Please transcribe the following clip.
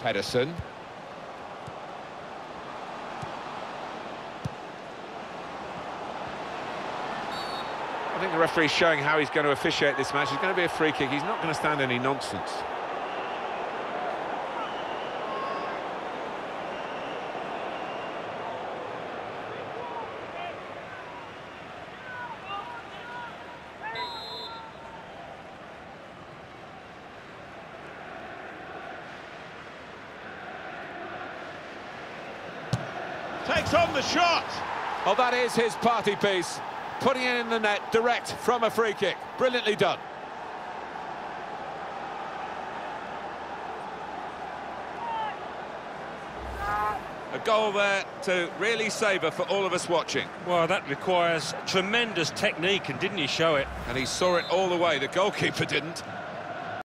Pedersen. I think the referee's showing how he's going to officiate this match. It's going to be a free kick. He's not going to stand any nonsense. Takes on the shot. Oh, that is his party piece. Putting it in the net direct from a free kick. Brilliantly done. A goal there to really savour for all of us watching. Well, that requires tremendous technique, and didn't he show it? And he saw it all the way. The goalkeeper didn't.